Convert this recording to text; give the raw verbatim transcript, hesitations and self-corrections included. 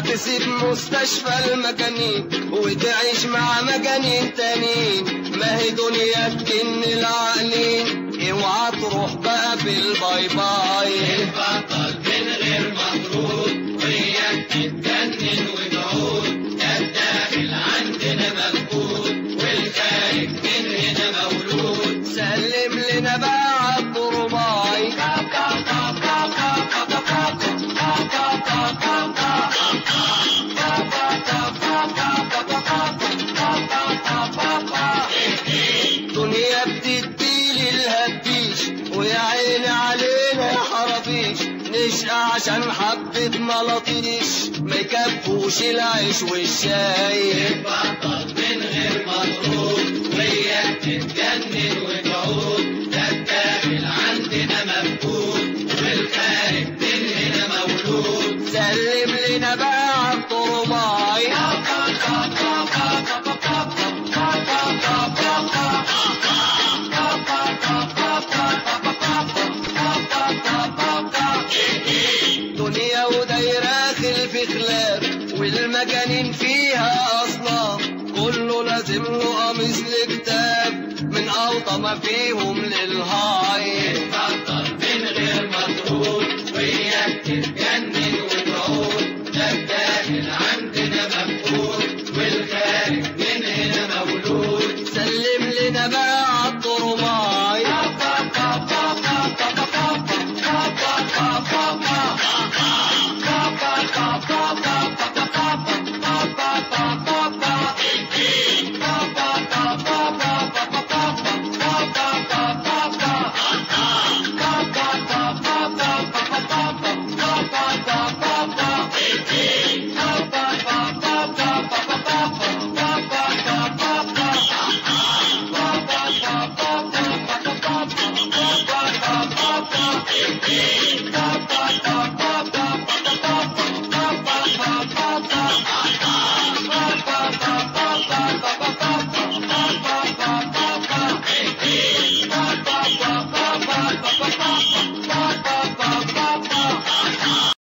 تسيب مستشفى المجانين وتعيش مع مجانين تانيين، ما هي دنيا تجن العقلين. اوعى تروح بقى بالباي باي، البطل من غير مفروض وياك تتجنن وتعود، ده الداخل عندنا مفقود والخارج من هنا مولود. سلم لنا بقى عالطرباي، دنيا بتديلي الهديش ويا عيني علينا يا حرابيش، نشقى عشان حبة ملاطيش ما يكفوش العيش والشاي. البطل من غير مفروض وياك تتجنن وتعود، ده الداخل عندنا مفقود والخارج من هنا مولود. سلم لنا بقى عالطرباي، دنيا ودايرة خلف خلاف والمجانين فيها أصناف، كله لازم له قميص لكتاب من أوطى ما فيهم للهاي.